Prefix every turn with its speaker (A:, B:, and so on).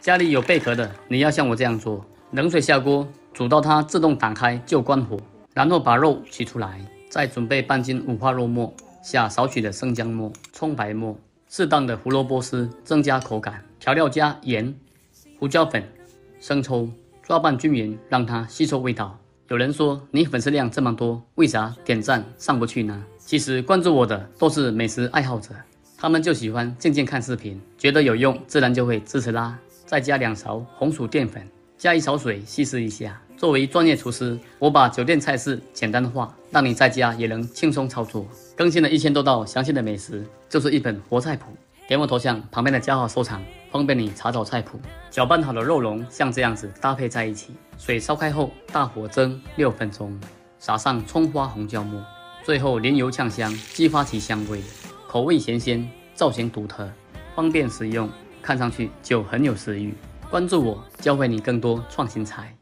A: 家里有贝壳的，你要像我这样做：冷水下锅，煮到它自动打开就关火，然后把肉取出来，再准备半斤五花肉末，下少许的生姜末、葱白末，适当的胡萝卜丝，增加口感。调料加盐、胡椒粉、生抽，抓拌均匀，让它吸收味道。有人说你粉丝量这么多，为啥点赞上不去呢？其实关注我的都是美食爱好者，他们就喜欢静静看视频，觉得有用，自然就会支持啦。再加2勺红薯淀粉，加1勺水稀释一下。作为专业厨师，我把酒店菜式简单化，让你在家也能轻松操作。更新了1000多道详细的美食，就是一本活菜谱。点我头像旁边的加号收藏，方便你查找菜谱。搅拌好的肉蓉像这样子搭配在一起，水烧开后大火蒸6分钟，撒上葱花红椒末，最后淋油呛香，激发其香味，口味咸鲜，造型独特，方便食用，看上去就很有食欲。关注我，教会你更多创新菜。